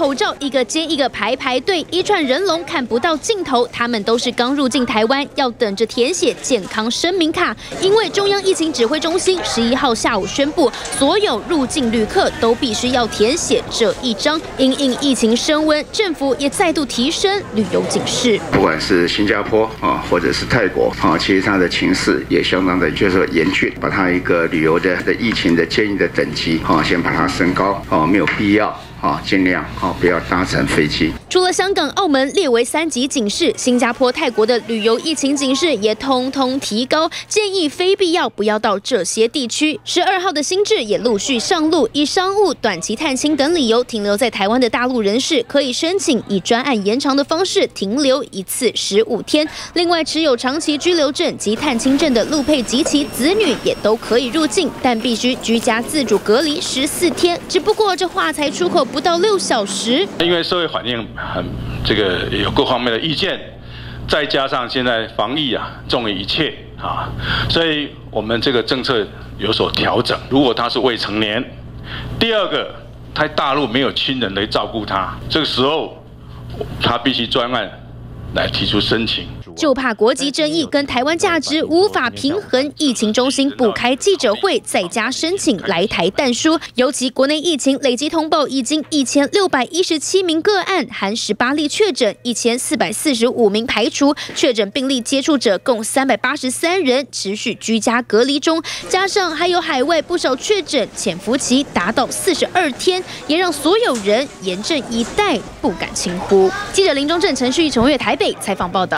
口罩一个接一个排队，一串人龙看不到尽头。他们都是刚入境台湾，要等着填写健康声明卡。因为中央疫情指挥中心11号下午宣布，所有入境旅客都必须要填写这一张。因应疫情升温，政府也再度提升旅游警示。 不管是新加坡啊，或者是泰国啊，其实它的情势也相当的就是严峻，把它一个旅游的疫情的建议的等级啊，先把它升高啊，没有必要。尽量不要搭乘飞机。 除了香港、澳门列为3级警示，新加坡、泰国的旅游疫情警示也通通提高，建议非必要不要到这些地区。12号的新制也陆续上路，以商务、短期探亲等理由停留在台湾的大陆人士，可以申请以专案延长的方式停留一次15天。另外，持有长期居留证及探亲证的陆配及其子女也都可以入境，但必须居家自主隔离14天。只不过这话才出口不到6小时， 因为社会反应有各方面的意见，再加上现在防疫重于一切所以我们这个政策有所调整。如果他是未成年，第二个，他大陆没有亲人来照顾他，这个时候他必须专案来提出申请。 就怕国籍争议跟台湾价值无法平衡，疫情中心不开记者会，在家申请来台淡疏。尤其国内疫情累计通报已经1617名个案，含18例确诊，1445名排除，确诊病例接触者共383人，持续居家隔离中。加上还有海外不少确诊，潜伏期达到42天，也让所有人严阵以待，不敢轻忽。记者林中正、陈旭、陈月台北采访报道。